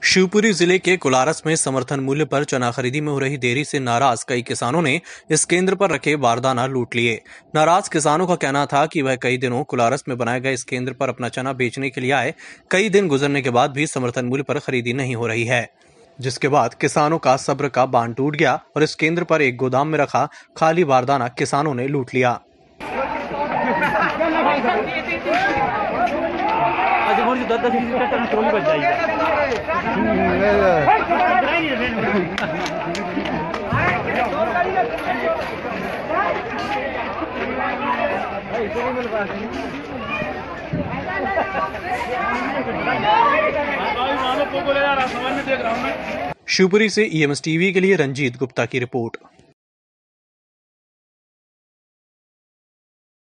शिवपुरी जिले के कुलारस में समर्थन मूल्य पर चना खरीदी में हो रही देरी से नाराज कई किसानों ने इस केंद्र पर रखे बारदाना लूट लिए। नाराज किसानों का कहना था कि वह कई दिनों कुलारस में बनाए गए इस केंद्र पर अपना चना बेचने के लिए आए। कई दिन गुजरने के बाद भी समर्थन मूल्य पर खरीदी नहीं हो रही है, जिसके बाद किसानों का सब्र का बांध टूट गया और इस केंद्र पर एक गोदाम में रखा खाली बारदाना किसानों ने लूट लिया। शिवपुरी से EMS टीवी के लिए रंजीत गुप्ता की रिपोर्ट।